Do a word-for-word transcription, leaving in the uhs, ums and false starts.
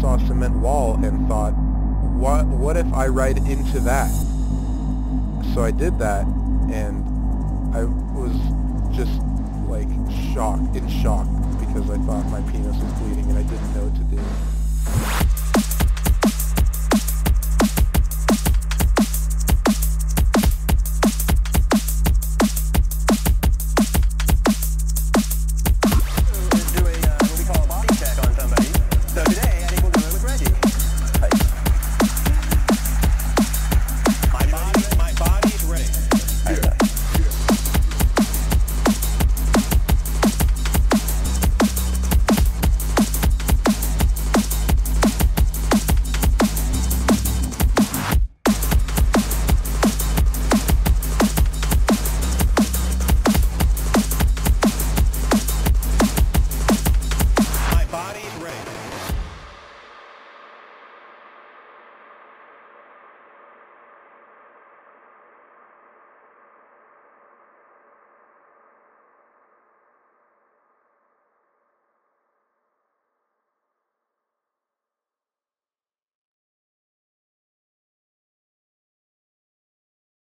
saw a cement wall and thought, what, what if I ride into that? So I did that, and I was just like shocked, in shock, because I thought my penis was bleeding and I didn't know what to do.